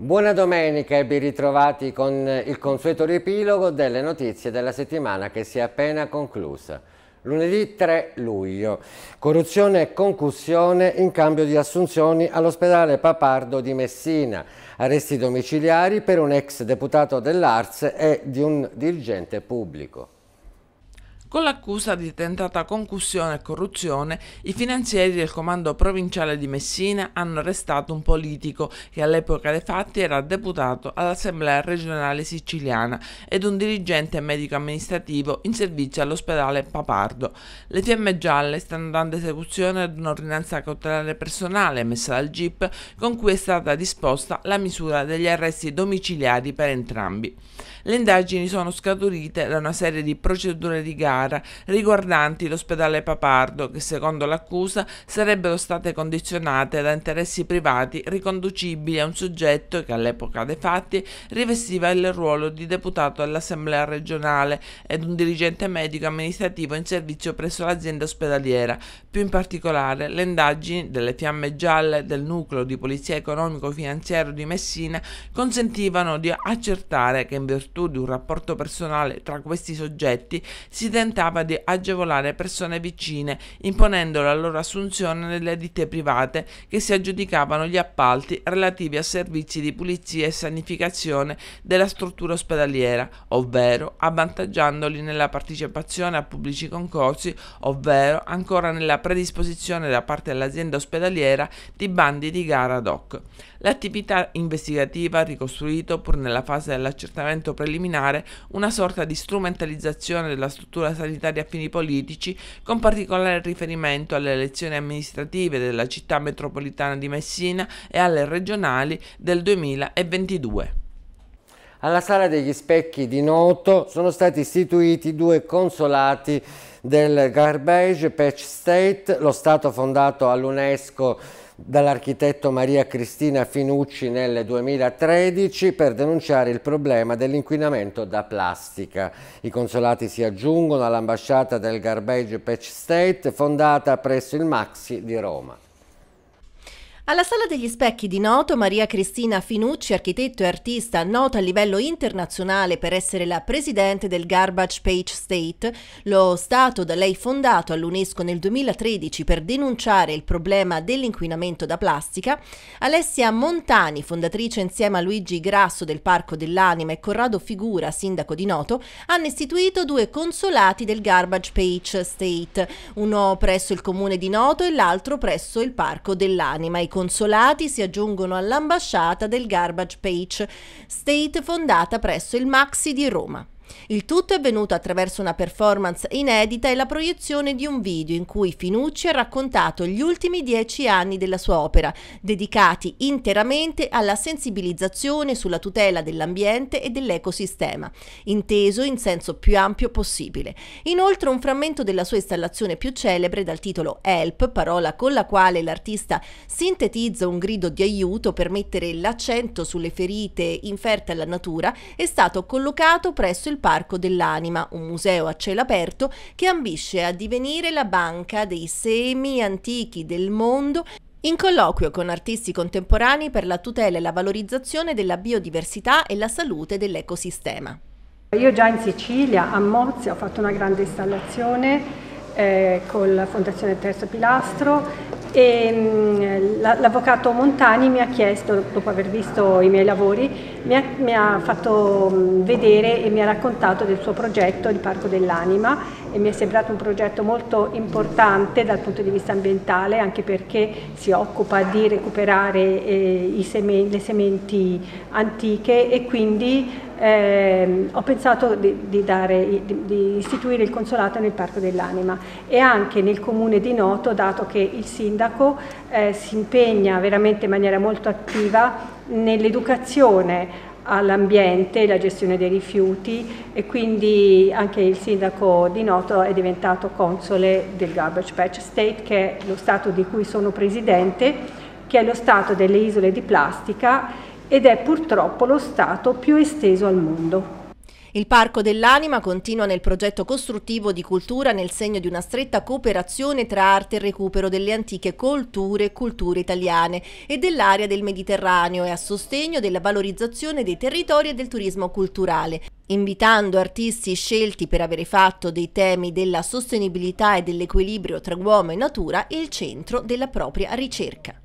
Buona domenica e ben ritrovati con il consueto riepilogo delle notizie della settimana che si è appena conclusa. Lunedì 3 luglio, corruzione e concussione in cambio di assunzioni all'ospedale Papardo di Messina, arresti domiciliari per un ex deputato dell'Arts e di un dirigente pubblico. Con l'accusa di tentata concussione e corruzione, i finanzieri del comando provinciale di Messina hanno arrestato un politico che all'epoca dei fatti era deputato all'Assemblea regionale siciliana ed un dirigente medico amministrativo in servizio all'ospedale Papardo. Le Fiamme Gialle stanno dando esecuzione ad un'ordinanza cautelare personale emessa dal GIP con cui è stata disposta la misura degli arresti domiciliari per entrambi. Le indagini sono scaturite da una serie di procedure di gara riguardanti l'ospedale Papardo che, secondo l'accusa, sarebbero state condizionate da interessi privati riconducibili a un soggetto che all'epoca dei fatti rivestiva il ruolo di deputato all'Assemblea regionale ed un dirigente medico amministrativo in servizio presso l'azienda ospedaliera. Più in particolare, le indagini delle Fiamme Gialle del nucleo di polizia economico-finanziario di Messina consentivano di accertare che in virtù di un rapporto personale tra questi soggetti si tentava di agevolare persone vicine, imponendo la loro assunzione nelle ditte private che si aggiudicavano gli appalti relativi a servizi di pulizia e sanificazione della struttura ospedaliera, ovvero avvantaggiandoli nella partecipazione a pubblici concorsi, ovvero ancora nella predisposizione da parte dell'azienda ospedaliera di bandi di gara ad hoc. L'attività investigativa ha ricostruito, pur nella fase dell'accertamento preliminare, una sorta di strumentalizzazione della struttura sanitaria a fini politici, con particolare riferimento alle elezioni amministrative della città metropolitana di Messina e alle regionali del 2022. Alla Sala degli Specchi di Noto sono stati istituiti 2 consolati del Garbage Patch State, lo stato fondato all'UNESCO dall'architetto Maria Cristina Finucci nel 2013 per denunciare il problema dell'inquinamento da plastica. I consolati si aggiungono all'ambasciata del Garbage Patch State fondata presso il Maxi di Roma. Alla Sala degli Specchi di Noto, Maria Cristina Finucci, architetto e artista nota a livello internazionale per essere la presidente del Garbage Patch State, lo stato da lei fondato all'UNESCO nel 2013 per denunciare il problema dell'inquinamento da plastica, Alessia Montani, fondatrice insieme a Luigi Grasso del Parco dell'Anima e Corrado Figura, sindaco di Noto, hanno istituito 2 consolati del Garbage Patch State, uno presso il comune di Noto e l'altro presso il Parco dell'Anima. I consolati si aggiungono all'ambasciata del Garbage Patch State fondata presso il Maxi di Roma. Il tutto è avvenuto attraverso una performance inedita e la proiezione di un video in cui Finucci ha raccontato gli ultimi 10 anni della sua opera, dedicati interamente alla sensibilizzazione sulla tutela dell'ambiente e dell'ecosistema, inteso in senso più ampio possibile. Inoltre un frammento della sua installazione più celebre dal titolo Help, parola con la quale l'artista sintetizza un grido di aiuto per mettere l'accento sulle ferite inferte alla natura, è stato collocato presso il Parco dell'Anima, un museo a cielo aperto che ambisce a divenire la banca dei semi antichi del mondo, in colloquio con artisti contemporanei per la tutela e la valorizzazione della biodiversità e la salute dell'ecosistema. Io già in Sicilia, a Mozzi, ho fatto una grande installazione con la Fondazione Terzo Pilastro e l'avvocato Montani mi ha chiesto, dopo aver visto i miei lavori, mi ha fatto vedere e mi ha raccontato del suo progetto, il Parco dell'Anima, e mi è sembrato un progetto molto importante dal punto di vista ambientale, anche perché si occupa di recuperare le sementi antiche e quindi ho pensato di istituire il consolato nel Parco dell'Anima e anche nel comune di Noto, dato che il sindaco si impegna veramente in maniera molto attiva nell'educazione all'ambiente, la gestione dei rifiuti, e quindi anche il sindaco di Noto è diventato console del Garbage Patch State, che è lo stato di cui sono presidente, che è lo stato delle isole di plastica ed è purtroppo lo stato più esteso al mondo. Il Parco dell'Anima continua nel progetto costruttivo di cultura nel segno di una stretta cooperazione tra arte e recupero delle antiche culture italiane e dell'area del Mediterraneo e a sostegno della valorizzazione dei territori e del turismo culturale, invitando artisti scelti per avere fatto dei temi della sostenibilità e dell'equilibrio tra uomo e natura il centro della propria ricerca.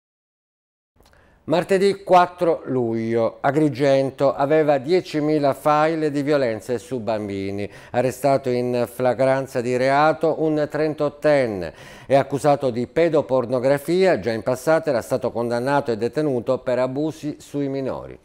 Martedì 4 luglio, Agrigento aveva 10.000 file di violenze su bambini. Arrestato in flagranza di reato un 38enne. È accusato di pedopornografia, già in passato era stato condannato e detenuto per abusi sui minori.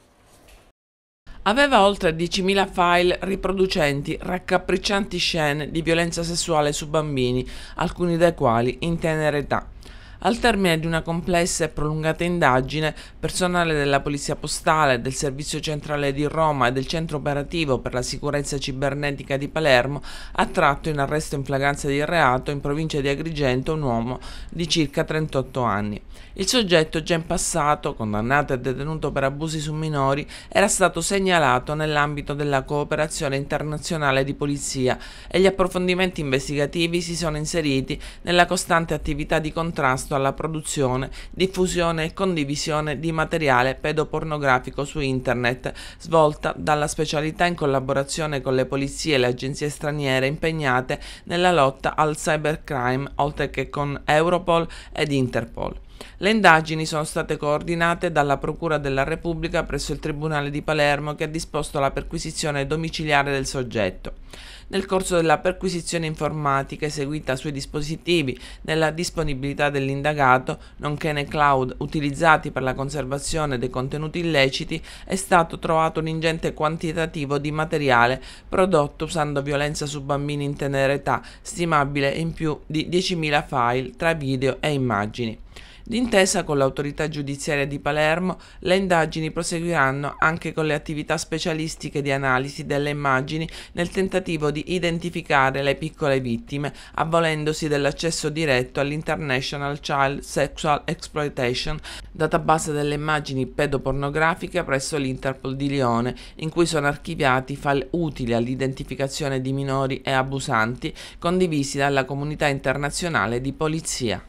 Aveva oltre 10.000 file riproducenti raccapriccianti scene di violenza sessuale su bambini, alcuni dei quali in tenera età. Al termine di una complessa e prolungata indagine, personale della Polizia Postale, del Servizio Centrale di Roma e del Centro Operativo per la Sicurezza Cibernetica di Palermo ha tratto in arresto in flagranza di reato in provincia di Agrigento un uomo di circa 38 anni. Il soggetto, già in passato condannato e detenuto per abusi su minori, era stato segnalato nell'ambito della cooperazione internazionale di polizia e gli approfondimenti investigativi si sono inseriti nella costante attività di contrasto alla produzione, diffusione e condivisione di materiale pedopornografico su internet, svolta dalla specialità in collaborazione con le polizie e le agenzie straniere impegnate nella lotta al cybercrime, oltre che con Europol ed Interpol. Le indagini sono state coordinate dalla Procura della Repubblica presso il Tribunale di Palermo, che ha disposto la perquisizione domiciliare del soggetto. Nel corso della perquisizione informatica eseguita sui dispositivi nella disponibilità dell'indagato, nonché nei cloud utilizzati per la conservazione dei contenuti illeciti, è stato trovato un ingente quantitativo di materiale prodotto usando violenza su bambini in tenera età, stimabile in più di 10.000 file tra video e immagini. D'intesa con l'autorità giudiziaria di Palermo, le indagini proseguiranno anche con le attività specialistiche di analisi delle immagini nel tentativo di identificare le piccole vittime, avvalendosi dell'accesso diretto all'International Child Sexual Exploitation, database delle immagini pedopornografiche presso l'Interpol di Lione, in cui sono archiviati file utili all'identificazione di minori e abusanti condivisi dalla comunità internazionale di polizia.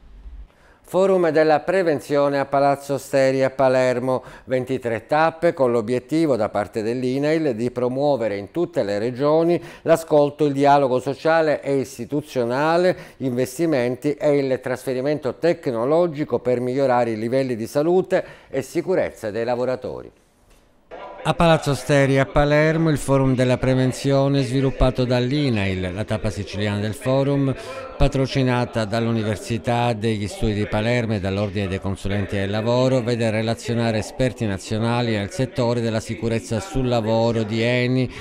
Forum della prevenzione a Palazzo Steri a Palermo, 23 tappe con l'obiettivo da parte dell'INAIL di promuovere in tutte le regioni l'ascolto, il dialogo sociale e istituzionale, gli investimenti e il trasferimento tecnologico per migliorare i livelli di salute e sicurezza dei lavoratori. A Palazzo Steri a Palermo il forum della prevenzione sviluppato dall'INAIL, la tappa siciliana del forum, patrocinata dall'Università degli Studi di Palermo e dall'Ordine dei Consulenti del Lavoro, vede relazionare esperti nazionali nel settore della sicurezza sul lavoro di ENI,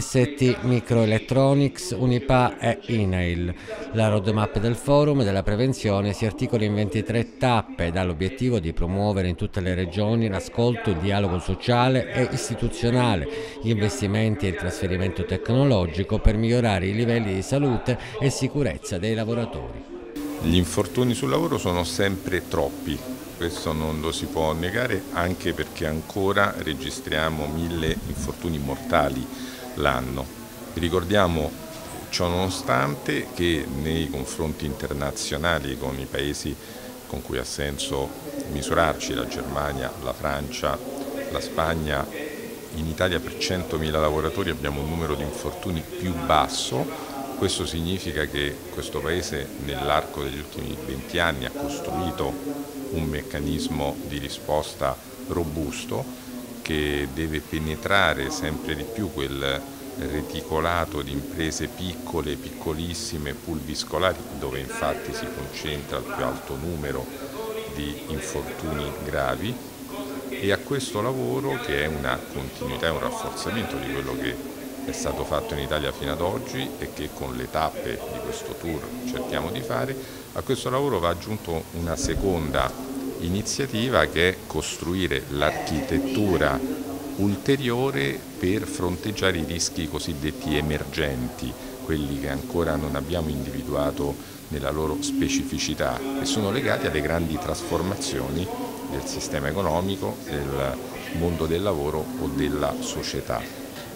ST Microelectronics, Unipa e INAIL. La roadmap del forum della prevenzione si articola in 23 tappe e dà l'obiettivo di promuovere in tutte le regioni l'ascolto, il dialogo sociale e istituzionale, gli investimenti e il trasferimento tecnologico per migliorare i livelli di salute e sicurezza dei lavoratori. Gli infortuni sul lavoro sono sempre troppi, questo non lo si può negare, anche perché ancora registriamo 1000 infortuni mortali l'anno. Ricordiamo ciò nonostante che nei confronti internazionali con i paesi con cui ha senso misurarci, la Germania, la Francia, la Spagna, in Italia per 100.000 lavoratori abbiamo un numero di infortuni più basso. Questo significa che questo Paese nell'arco degli ultimi 20 anni ha costruito un meccanismo di risposta robusto che deve penetrare sempre di più quel reticolato di imprese piccole, piccolissime, pulviscolari, dove infatti si concentra il più alto numero di infortuni gravi, e a questo lavoro, che è una continuità e un rafforzamento di quello che è stato fatto in Italia fino ad oggi e che con le tappe di questo tour cerchiamo di fare, a questo lavoro va aggiunto una seconda iniziativa, che è costruire l'architettura ulteriore per fronteggiare i rischi cosiddetti emergenti, quelli che ancora non abbiamo individuato nella loro specificità e sono legati alle grandi trasformazioni del sistema economico, del mondo del lavoro o della società.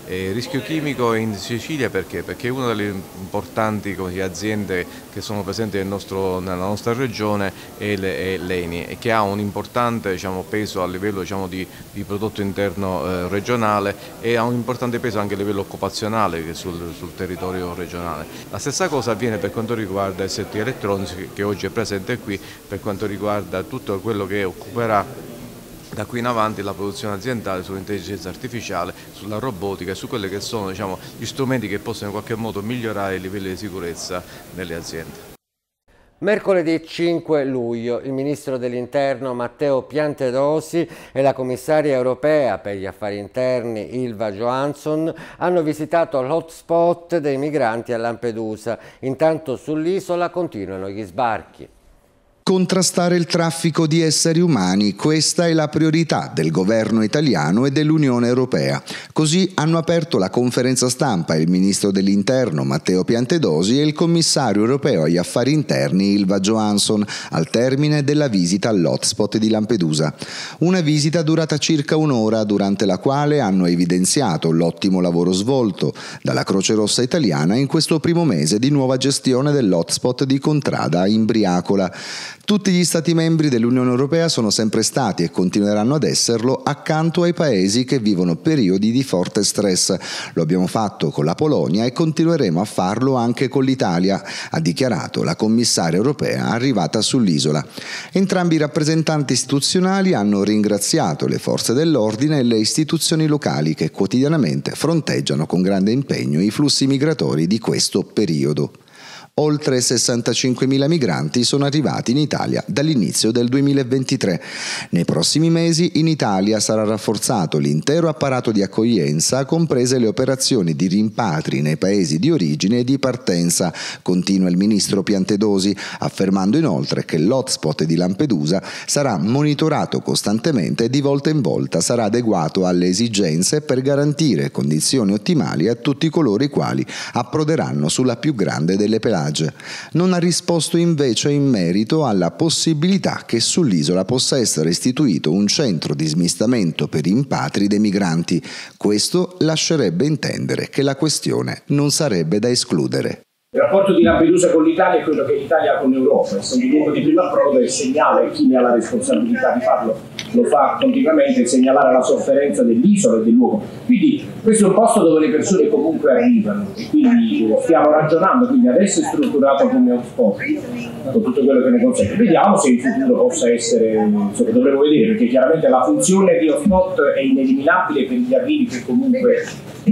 Rischio chimico in Sicilia perché? Perché è una delle importanti aziende che sono presenti nella nostra regione è l'ENI, e che ha un importante peso a livello di prodotto interno regionale, e ha un importante peso anche a livello occupazionale sul territorio regionale. La stessa cosa avviene per quanto riguarda i settori elettronici, che oggi è presente qui, per quanto riguarda tutto quello che occuperà da qui in avanti la produzione aziendale sull'intelligenza artificiale, sulla robotica e su quelli che sono gli strumenti che possono in qualche modo migliorare i livelli di sicurezza nelle aziende. Mercoledì 5 luglio il Ministro dell'Interno Matteo Piantedosi e la Commissaria europea per gli affari interni Ylva Johansson hanno visitato l'hotspot dei migranti a Lampedusa. Intanto sull'isola continuano gli sbarchi. Contrastare il traffico di esseri umani, questa è la priorità del governo italiano e dell'Unione Europea. Così hanno aperto la conferenza stampa il ministro dell'Interno Matteo Piantedosi e il commissario europeo agli affari interni Ylva Johansson al termine della visita all'hotspot di Lampedusa. Una visita durata circa un'ora, durante la quale hanno evidenziato l'ottimo lavoro svolto dalla Croce Rossa italiana in questo primo mese di nuova gestione dell'hotspot di Contrada in Briacola. Tutti gli Stati membri dell'Unione Europea sono sempre stati e continueranno ad esserlo accanto ai paesi che vivono periodi di forte stress. Lo abbiamo fatto con la Polonia e continueremo a farlo anche con l'Italia, ha dichiarato la commissaria europea arrivata sull'isola. Entrambi i rappresentanti istituzionali hanno ringraziato le forze dell'ordine e le istituzioni locali che quotidianamente fronteggiano con grande impegno i flussi migratori di questo periodo. Oltre 65.000 migranti sono arrivati in Italia dall'inizio del 2023. Nei prossimi mesi in Italia sarà rafforzato l'intero apparato di accoglienza, comprese le operazioni di rimpatri nei paesi di origine e di partenza, continua il ministro Piantedosi, affermando inoltre che l'hotspot di Lampedusa sarà monitorato costantemente e di volta in volta sarà adeguato alle esigenze per garantire condizioni ottimali a tutti coloro i quali approderanno sulla più grande delle pelaghe. Non ha risposto invece in merito alla possibilità che sull'isola possa essere istituito un centro di smistamento per rimpatri dei migranti. Questo lascerebbe intendere che la questione non sarebbe da escludere. Il rapporto di Lampedusa con l'Italia è quello che l'Italia ha con l'Europa, essendo il luogo di primo approdo e segnala chi ne ha la responsabilità di farlo, lo fa continuamente, segnalare la sofferenza dell'isola e del luogo. Quindi questo è un posto dove le persone comunque arrivano e quindi stiamo ragionando, quindi adesso è strutturato come hotspot, con tutto quello che ne consegue. Vediamo se in futuro possa essere, insomma, dovremo vedere, perché chiaramente la funzione di hotspot è ineliminabile per gli arrivi che comunque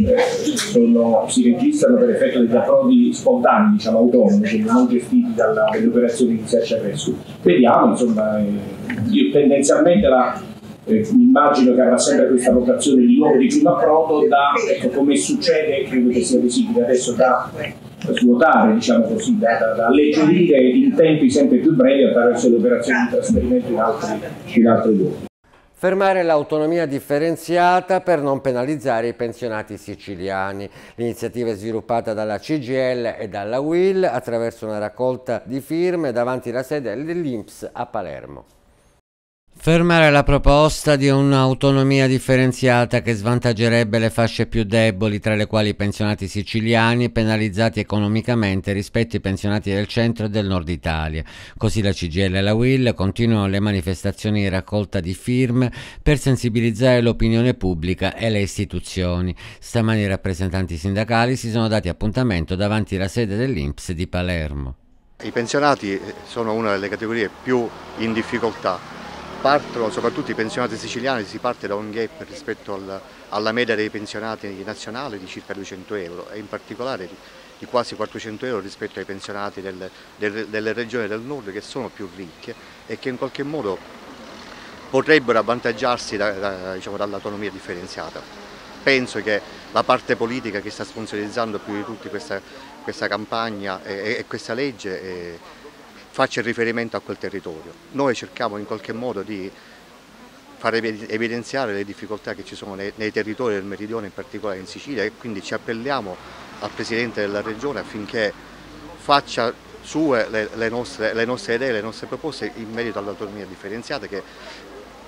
si registrano per effetto degli approdi spontanei, autonomi, quindi non gestiti dalle operazioni di search and rescue. Vediamo, insomma, io tendenzialmente immagino che avrà sempre questa vocazione di nuovo di primo approdo come succede, credo che sia visibile adesso, da svuotare, da alleggerire in tempi sempre più brevi attraverso le operazioni di trasferimento in altri luoghi. Fermare l'autonomia differenziata per non penalizzare i pensionati siciliani. L'iniziativa è sviluppata dalla CGIL e dalla UIL attraverso una raccolta di firme davanti alla sede dell'INPS a Palermo. Fermare la proposta di un'autonomia differenziata che svantaggerebbe le fasce più deboli, tra le quali i pensionati siciliani, penalizzati economicamente rispetto ai pensionati del centro e del nord Italia. Così la CGIL e la UIL continuano le manifestazioni di raccolta di firme per sensibilizzare l'opinione pubblica e le istituzioni. Stamani i rappresentanti sindacali si sono dati appuntamento davanti alla sede dell'INPS di Palermo. I pensionati sono una delle categorie più in difficoltà. Partono, soprattutto i pensionati siciliani, si parte da un gap rispetto alla media dei pensionati nazionali di circa 200 euro e in particolare di quasi 400 euro rispetto ai pensionati delle regioni del nord che sono più ricche e che in qualche modo potrebbero avvantaggiarsi dall'autonomia differenziata. Penso che la parte politica che sta sponsorizzando più di tutti questa campagna e questa legge faccia riferimento a quel territorio. Noi cerchiamo in qualche modo di far evidenziare le difficoltà che ci sono nei territori del meridione, in particolare in Sicilia, e quindi ci appelliamo al Presidente della Regione affinché faccia sue le nostre idee, le nostre proposte in merito all'autonomia differenziata, che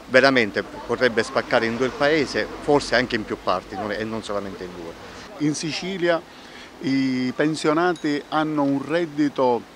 veramente potrebbe spaccare in due il paese, forse anche in più parti e non solamente in due. In Sicilia i pensionati hanno un reddito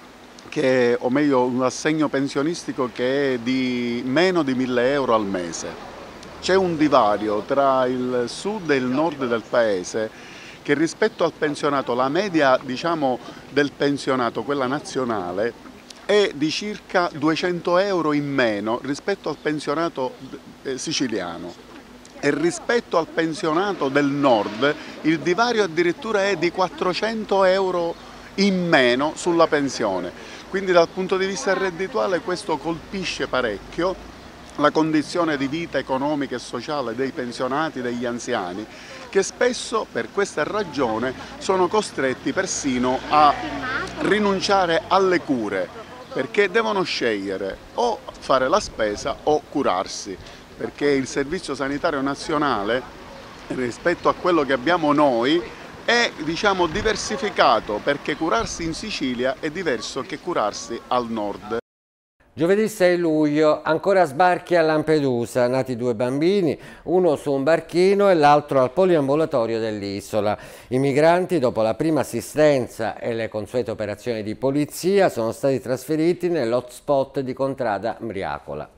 o meglio un assegno pensionistico che è di meno di 1.000 euro al mese. C'è un divario tra il sud e il nord del paese che rispetto al pensionato, la media del pensionato, quella nazionale, è di circa 200 euro in meno rispetto al pensionato siciliano. E rispetto al pensionato del nord il divario addirittura è di 400 euro in meno sulla pensione. Quindi dal punto di vista reddituale questo colpisce parecchio la condizione di vita economica e sociale dei pensionati, degli anziani, che spesso per questa ragione sono costretti persino a rinunciare alle cure, perché devono scegliere o fare la spesa o curarsi, perché il Servizio Sanitario Nazionale rispetto a quello che abbiamo noi è diversificato, perché curarsi in Sicilia è diverso che curarsi al nord. Giovedì 6 luglio, ancora sbarchi a Lampedusa, nati 2 bambini, uno su un barchino e l'altro al poliambulatorio dell'isola. I migranti, dopo la prima assistenza e le consuete operazioni di polizia, sono stati trasferiti nell'hotspot di Contrada Mbriacola.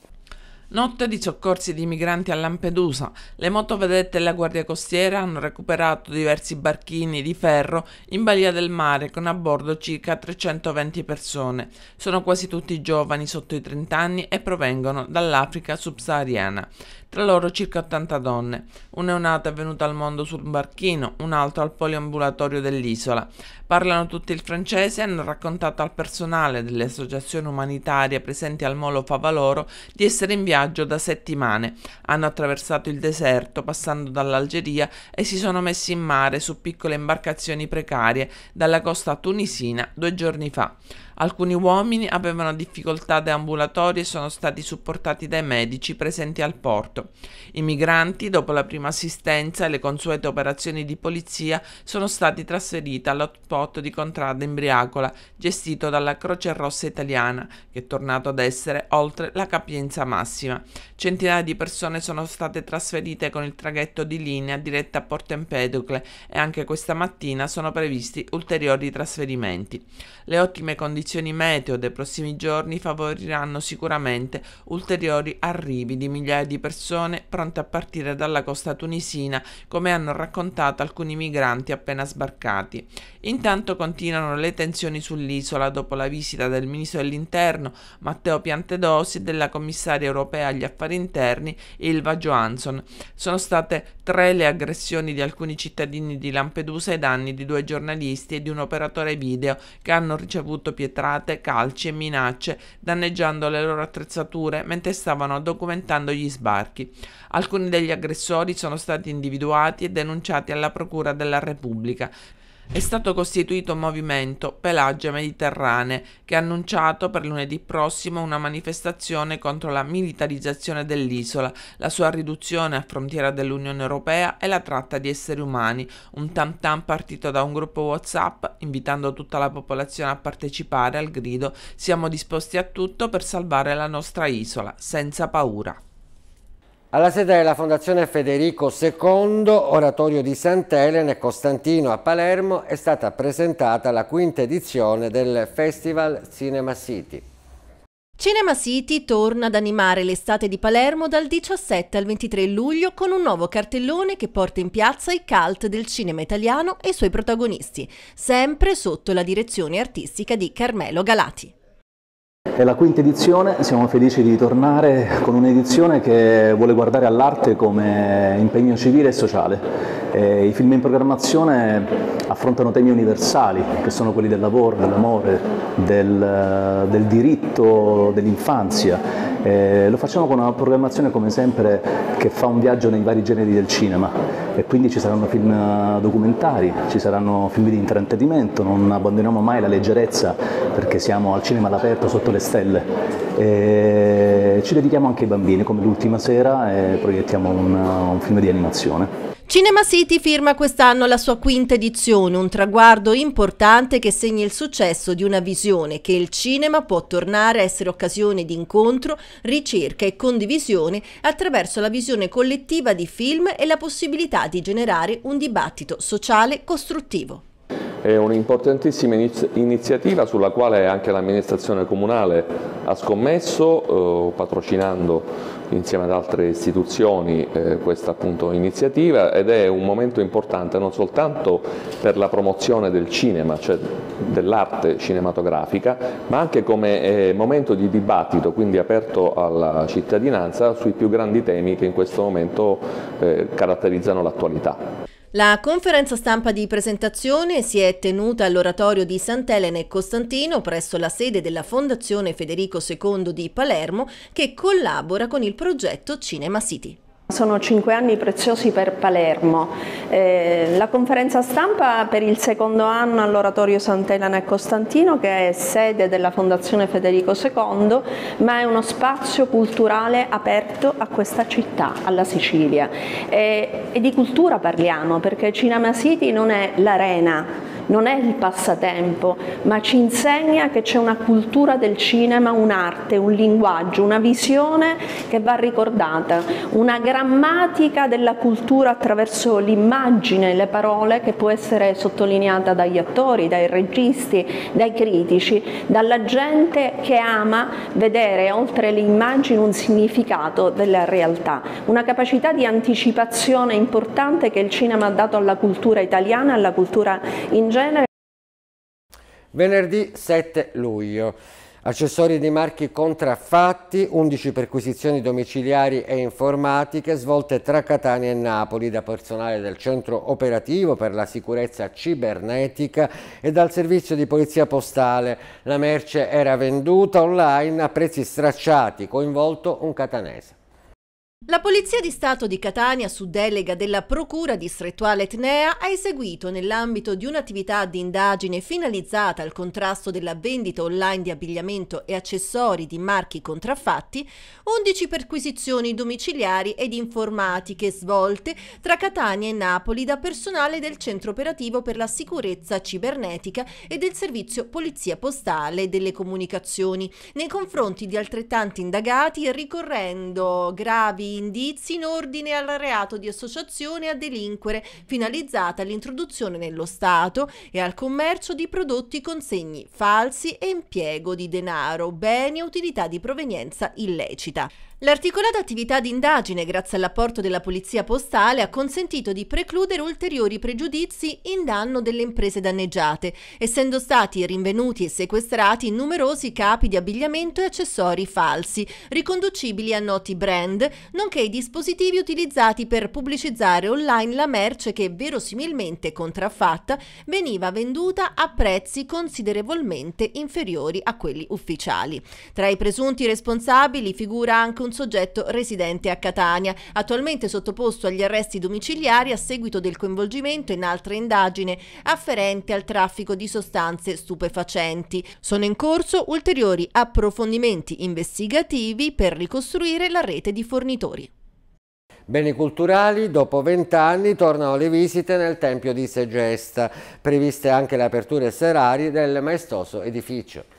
Notte di soccorsi di migranti a Lampedusa. Le motovedette e la Guardia Costiera hanno recuperato diversi barchini di ferro in balia del mare con a bordo circa 320 persone. Sono quasi tutti giovani sotto i 30 anni e provengono dall'Africa subsahariana. Tra loro circa 80 donne. Un neonato è venuto al mondo sul barchino, un altro al poliambulatorio dell'isola. Parlano tutti il francese e hanno raccontato al personale delle associazioni umanitarie presenti al molo Favaloro di essere in viaggio da settimane. Hanno attraversato il deserto passando dall'Algeria e si sono messi in mare su piccole imbarcazioni precarie dalla costa tunisina 2 giorni fa. Alcuni uomini avevano difficoltà deambulatori e sono stati supportati dai medici presenti al porto. I migranti, dopo la prima assistenza e le consuete operazioni di polizia, sono stati trasferiti all'hotspot di Contrada Mbriacola, gestito dalla Croce Rossa italiana, che è tornato ad essere oltre la capienza massima. Centinaia di persone sono state trasferite con il traghetto di linea diretta a Porto Empedocle e anche questa mattina sono previsti ulteriori trasferimenti. Le ottime condizioni meteo dei prossimi giorni favoriranno sicuramente ulteriori arrivi di migliaia di persone pronte a partire dalla costa tunisina, come hanno raccontato alcuni migranti appena sbarcati. Intanto continuano le tensioni sull'isola dopo la visita del ministro dell'Interno Matteo Piantedosi e della commissaria europea agli affari interni Ylva Johansson. Sono state 3 le aggressioni di alcuni cittadini di Lampedusa ai danni di 2 giornalisti e di un operatore video che hanno ricevuto pietrate, calci e minacce, danneggiando le loro attrezzature mentre stavano documentando gli sbarchi. Alcuni degli aggressori sono stati individuati e denunciati alla Procura della Repubblica. È stato costituito un movimento Pelagie Mediterranee che ha annunciato per lunedì prossimo una manifestazione contro la militarizzazione dell'isola, la sua riduzione a frontiera dell'Unione Europea e la tratta di esseri umani, un tam tam partito da un gruppo WhatsApp invitando tutta la popolazione a partecipare al grido "Siamo disposti a tutto per salvare la nostra isola, senza paura". Alla sede della Fondazione Federico II, oratorio di Sant'Elena e Costantino a Palermo, è stata presentata la 5ª edizione del Festival Cinema City. Cinema City torna ad animare l'estate di Palermo dal 17 al 23 luglio con un nuovo cartellone che porta in piazza i cult del cinema italiano e i suoi protagonisti, sempre sotto la direzione artistica di Carmelo Galati. È la 5ª edizione, siamo felici di tornare con un'edizione che vuole guardare all'arte come impegno civile e sociale. I film in programmazione affrontano temi universali, che sono quelli del lavoro, dell'amore, del diritto, dell'infanzia. Lo facciamo con una programmazione, come sempre, che fa un viaggio nei vari generi del cinema. E quindi ci saranno film documentari, ci saranno film di intrattenimento, non abbandoniamo mai la leggerezza perché siamo al cinema all'aperto sotto le stelle. Ci dedichiamo anche ai bambini, come l'ultima sera, e proiettiamo un film di animazione. Cinema City firma quest'anno la sua quinta edizione, un traguardo importante che segna il successo di una visione che il cinema può tornare a essere occasione di incontro, ricerca e condivisione attraverso la visione collettiva di film e la possibilità di generare un dibattito sociale costruttivo. È un'importantissima iniziativa sulla quale anche l'amministrazione comunale ha scommesso, patrocinando insieme ad altre istituzioni questa iniziativa, ed è un momento importante non soltanto per la promozione del cinema, cioè dell'arte cinematografica, ma anche come momento di dibattito, quindi aperto alla cittadinanza sui più grandi temi che in questo momento caratterizzano l'attualità. La conferenza stampa di presentazione si è tenuta all'oratorio di Sant'Elena e Costantino presso la sede della Fondazione Federico II di Palermo, che collabora con il progetto Cinema City. Sono 5 anni preziosi per Palermo. La conferenza stampa per il secondo anno all'oratorio Sant'Elena e Costantino, che è sede della Fondazione Federico II, ma è uno spazio culturale aperto a questa città, alla Sicilia. E di cultura parliamo, perché Cinema City non è l'arena, non è il passatempo, ma ci insegna che c'è una cultura del cinema, un'arte, un linguaggio, una visione che va ricordata, una grammatica della cultura attraverso l'immagine e le parole che può essere sottolineata dagli attori, dai registi, dai critici, dalla gente che ama vedere oltre le immagini un significato della realtà, una capacità di anticipazione importante che il cinema ha dato alla cultura italiana, alla cultura in genere. Venerdì 7 luglio. Accessori di marchi contraffatti, 11 perquisizioni domiciliari e informatiche svolte tra Catania e Napoli da personale del centro operativo per la sicurezza cibernetica e dal servizio di polizia postale. La merce era venduta online a prezzi stracciati, coinvolto un catanese. La Polizia di Stato di Catania, su delega della Procura distrettuale Etnea, ha eseguito, nell'ambito di un'attività di indagine finalizzata al contrasto della vendita online di abbigliamento e accessori di marchi contraffatti, 11 perquisizioni domiciliari ed informatiche svolte tra Catania e Napoli da personale del Centro Operativo per la Sicurezza Cibernetica e del Servizio Polizia Postale e delle Comunicazioni, nei confronti di altrettanti indagati, ricorrendo gravi indizi in ordine al reato di associazione a delinquere finalizzata all'introduzione nello Stato e al commercio di prodotti con segni falsi e impiego di denaro, beni e utilità di provenienza illecita. L'articolata attività di indagine, grazie all'apporto della Polizia Postale, ha consentito di precludere ulteriori pregiudizi in danno delle imprese danneggiate, essendo stati rinvenuti e sequestrati numerosi capi di abbigliamento e accessori falsi, riconducibili a noti brand, nonché i dispositivi utilizzati per pubblicizzare online la merce che, verosimilmente contraffatta, veniva venduta a prezzi considerevolmente inferiori a quelli ufficiali. Tra i presunti responsabili figura anche un soggetto residente a Catania, attualmente sottoposto agli arresti domiciliari a seguito del coinvolgimento in altre indagini afferente al traffico di sostanze stupefacenti. Sono in corso ulteriori approfondimenti investigativi per ricostruire la rete di fornitori. Beni culturali, dopo 20 anni tornano le visite nel Tempio di Segesta, previste anche le aperture serali del maestoso edificio.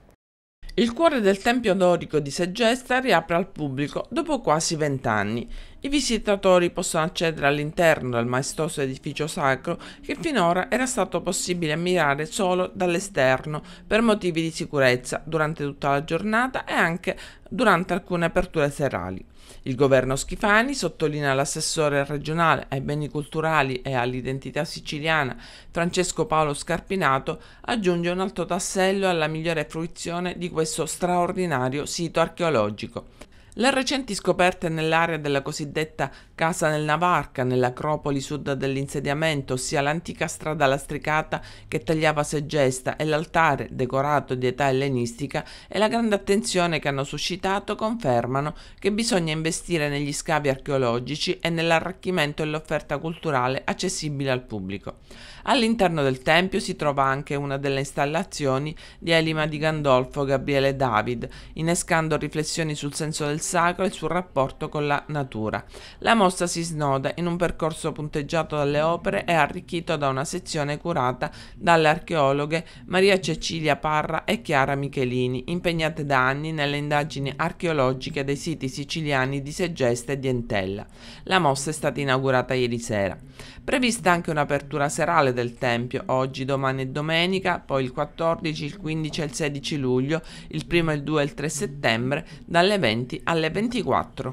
Il cuore del Tempio dorico di Segesta riapre al pubblico dopo quasi 20 anni. I visitatori possono accedere all'interno del maestoso edificio sacro che finora era stato possibile ammirare solo dall'esterno per motivi di sicurezza durante tutta la giornata e anche durante alcune aperture serali. Il governo Schifani, sottolinea l'assessore regionale ai beni culturali e all'identità siciliana Francesco Paolo Scarpinato, aggiunge un altro tassello alla migliore fruizione di questo straordinario sito archeologico. Le recenti scoperte nell'area della cosiddetta Casa nel Navarca, nell'acropoli sud dell'insediamento, ossia l'antica strada lastricata che tagliava Segesta e l'altare decorato di età ellenistica, e la grande attenzione che hanno suscitato confermano che bisogna investire negli scavi archeologici e nell'arricchimento dell'offerta culturale accessibile al pubblico. All'interno del tempio si trova anche una delle installazioni di Elima di Gandolfo Gabriele David, innescando riflessioni sul senso del sacro e sul rapporto con la natura. La mostra si snoda in un percorso punteggiato dalle opere e arricchito da una sezione curata dalle archeologhe Maria Cecilia Parra e Chiara Michelini, impegnate da anni nelle indagini archeologiche dei siti siciliani di Segesta e di Entella. La mostra è stata inaugurata ieri sera. Prevista anche un'apertura serale del Tempio, oggi, domani e domenica, poi il 14, il 15 e il 16 luglio, il 1, il 2 e il 3 settembre, dalle 20 alle 24.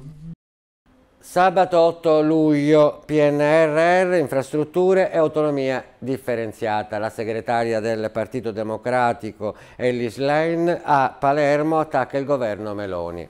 Sabato 8 luglio, PNRR, infrastrutture e autonomia differenziata. La segretaria del Partito Democratico Elly Schlein a Palermo attacca il governo Meloni.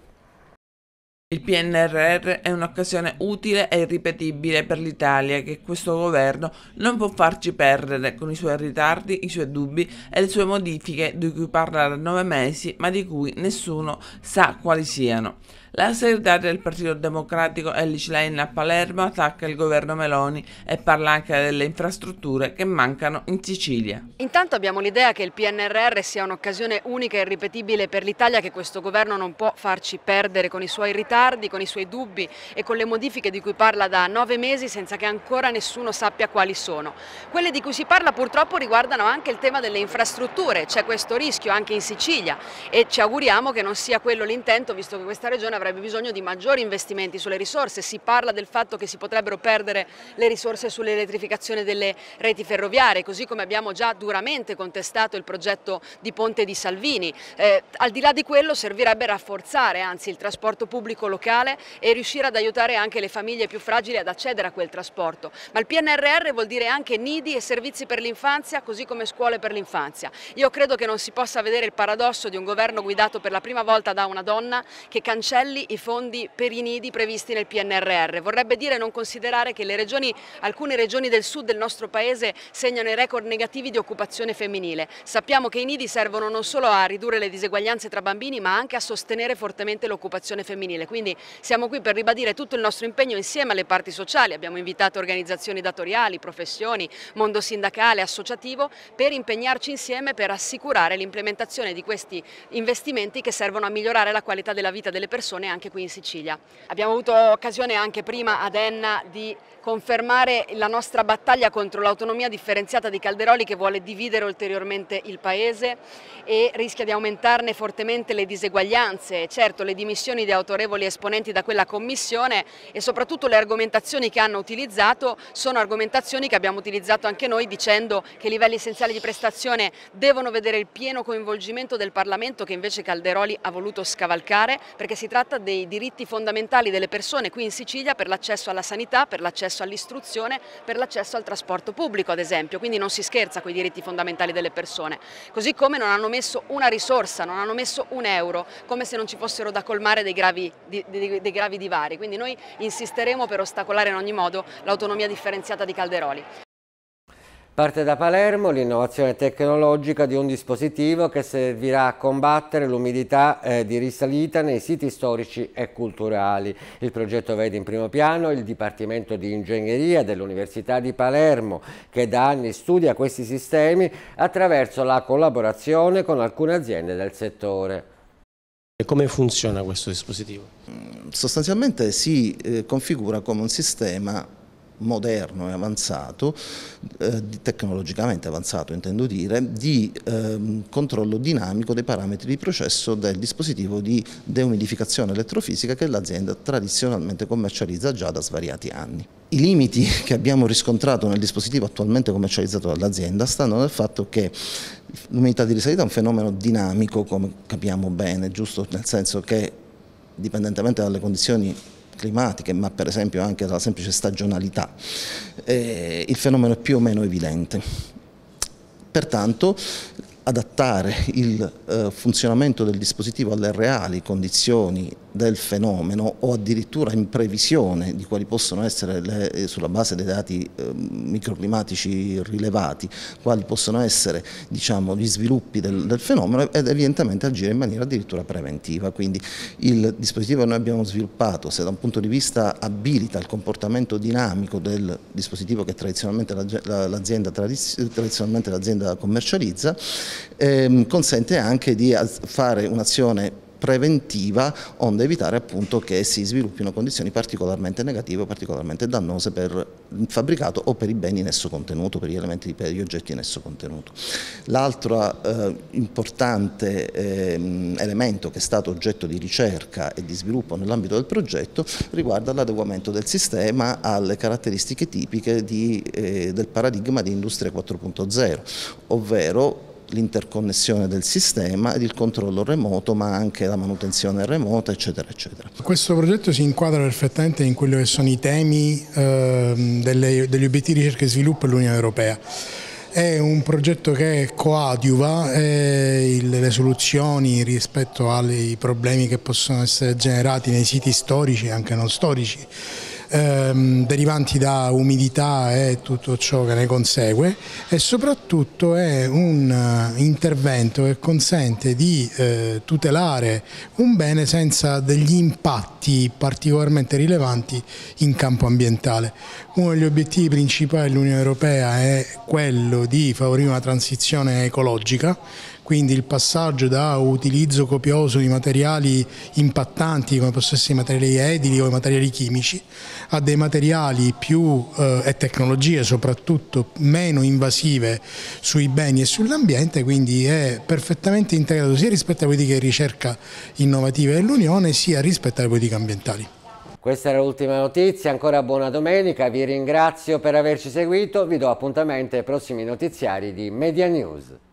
Il PNRR è un'occasione utile e irripetibile per l'Italia che questo governo non può farci perdere con i suoi ritardi, i suoi dubbi e le sue modifiche di cui parla da 9 mesi ma di cui nessuno sa quali siano. La segretaria del Partito Democratico Elly Schlein a Palermo attacca il governo Meloni e parla anche delle infrastrutture che mancano in Sicilia. Intanto abbiamo l'idea che il PNRR sia un'occasione unica e irripetibile per l'Italia che questo governo non può farci perdere con i suoi ritardi, con i suoi dubbi e con le modifiche di cui parla da 9 mesi senza che ancora nessuno sappia quali sono. Quelle di cui si parla purtroppo riguardano anche il tema delle infrastrutture, c'è questo rischio anche in Sicilia e ci auguriamo che non sia quello l'intento, visto che questa regione avrebbe bisogno di maggiori investimenti sulle risorse. Si parla del fatto che si potrebbero perdere le risorse sull'elettrificazione delle reti ferroviarie, così come abbiamo già duramente contestato il progetto di Ponte di Salvini. Al di là di quello servirebbe rafforzare anzi il trasporto pubblico locale e riuscire ad aiutare anche le famiglie più fragili ad accedere a quel trasporto. Ma il PNRR vuol dire anche nidi e servizi per l'infanzia, così come scuole per l'infanzia. Io credo che non si possa vedere il paradosso di un governo guidato per la prima volta da una donna che cancelli i fondi per i nidi previsti nel PNRR. Vorrebbe dire non considerare che alcune regioni del sud del nostro paese segnano i record negativi di occupazione femminile. Sappiamo che i nidi servono non solo a ridurre le diseguaglianze tra bambini ma anche a sostenere fortemente l'occupazione femminile. Quindi siamo qui per ribadire tutto il nostro impegno insieme alle parti sociali. Abbiamo invitato organizzazioni datoriali, professioni, mondo sindacale, associativo per impegnarci insieme per assicurare l'implementazione di questi investimenti che servono a migliorare la qualità della vita delle persone anche qui in Sicilia. Abbiamo avuto occasione anche prima ad Enna di confermare la nostra battaglia contro l'autonomia differenziata di Calderoli che vuole dividere ulteriormente il Paese e rischia di aumentarne fortemente le diseguaglianze. Certo, le dimissioni di autorevoli esponenti da quella commissione e soprattutto le argomentazioni che hanno utilizzato sono argomentazioni che abbiamo utilizzato anche noi dicendo che i livelli essenziali di prestazione devono vedere il pieno coinvolgimento del Parlamento che invece Calderoli ha voluto scavalcare perché si tratta dei diritti fondamentali delle persone qui in Sicilia per l'accesso alla sanità, per l'accesso all'istruzione, per l'accesso al trasporto pubblico ad esempio, quindi non si scherza con i diritti fondamentali delle persone, così come non hanno messo una risorsa, non hanno messo un euro, come se non ci fossero da colmare dei gravi divari, quindi noi insisteremo per ostacolare in ogni modo l'autonomia differenziata di Calderoli. Parte da Palermo l'innovazione tecnologica di un dispositivo che servirà a combattere l'umidità di risalita nei siti storici e culturali. Il progetto vede in primo piano il Dipartimento di Ingegneria dell'Università di Palermo, che da anni studia questi sistemi attraverso la collaborazione con alcune aziende del settore. Come funziona questo dispositivo? Sostanzialmente si configura come un sistema moderno e avanzato, tecnologicamente avanzato intendo dire, di controllo dinamico dei parametri di processo del dispositivo di deumidificazione elettrofisica che l'azienda tradizionalmente commercializza già da svariati anni. I limiti che abbiamo riscontrato nel dispositivo attualmente commercializzato dall'azienda stanno nel fatto che l'umidità di risalita è un fenomeno dinamico, come capiamo bene, giusto? Nel senso che dipendentemente dalle condizioni climatiche, ma per esempio anche dalla semplice stagionalità, il fenomeno è più o meno evidente. Pertanto adattare il funzionamento del dispositivo alle reali condizioni del fenomeno o addirittura in previsione di quali possono essere, sulla base dei dati microclimatici rilevati, quali possono essere, diciamo, gli sviluppi del fenomeno ed evidentemente agire in maniera addirittura preventiva. Quindi il dispositivo che noi abbiamo sviluppato, se da un punto di vista abilita il comportamento dinamico del dispositivo che tradizionalmente l'azienda commercializza, consente anche di fare un'azione preventiva, onde evitare appunto che si sviluppino condizioni particolarmente negative o particolarmente dannose per il fabbricato o per i beni in esso contenuto, per gli elementi, per gli oggetti in esso contenuto. L'altro importante elemento che è stato oggetto di ricerca e di sviluppo nell'ambito del progetto riguarda l'adeguamento del sistema alle caratteristiche tipiche del paradigma di Industria 4.0, ovvero l'interconnessione del sistema ed il controllo remoto, ma anche la manutenzione remota, eccetera, eccetera. Questo progetto si inquadra perfettamente in quelli che sono i temi degli obiettivi di ricerca e sviluppo dell'Unione Europea. È un progetto che coadiuva le soluzioni rispetto ai problemi che possono essere generati nei siti storici e anche non storici, derivanti da umidità e tutto ciò che ne consegue, e soprattutto è un intervento che consente di tutelare un bene senza degli impatti particolarmente rilevanti in campo ambientale. Uno degli obiettivi principali dell'Unione Europea è quello di favorire una transizione ecologica, quindi il passaggio da utilizzo copioso di materiali impattanti come possono essere i materiali edili o i materiali chimici a dei materiali più e tecnologie soprattutto meno invasive sui beni e sull'ambiente, quindi è perfettamente integrato sia rispetto alle politiche di ricerca innovative dell'Unione sia rispetto alle politiche ambientali. Questa era l'ultima notizia, ancora buona domenica, vi ringrazio per averci seguito, vi do appuntamento ai prossimi notiziari di Media News.